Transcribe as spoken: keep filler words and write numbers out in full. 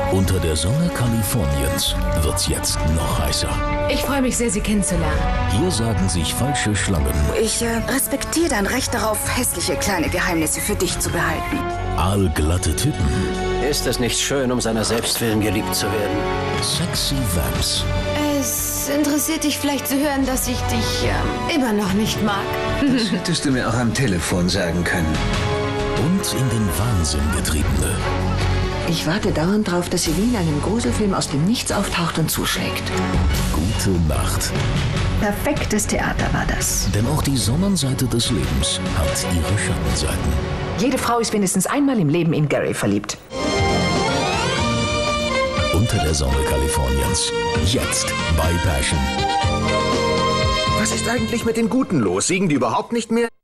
Unter der Sonne Kaliforniens wird's jetzt noch heißer. Ich freue mich sehr, Sie kennenzulernen. Hier sagen sich falsche Schlangen. Ich äh, respektiere dein Recht darauf, hässliche kleine Geheimnisse für dich zu behalten. Aalglatte Typen. Ist es nicht schön, um seiner selbst willen geliebt zu werden? Sexy Vamps. Es interessiert dich vielleicht zu hören, dass ich dich ähm, immer noch nicht mag. Das hättest du mir auch am Telefon sagen können. Und in den Wahnsinn getriebene. Ich warte dauernd darauf, dass sie wie in einem Gruselfilm aus dem Nichts auftaucht und zuschlägt. Gute Nacht. Perfektes Theater war das. Denn auch die Sonnenseite des Lebens hat ihre Schattenseiten. Jede Frau ist mindestens einmal im Leben in Gary verliebt. Unter der Sonne Kaliforniens. Jetzt bei Passion. Was ist eigentlich mit den Guten los? Siegen die überhaupt nicht mehr?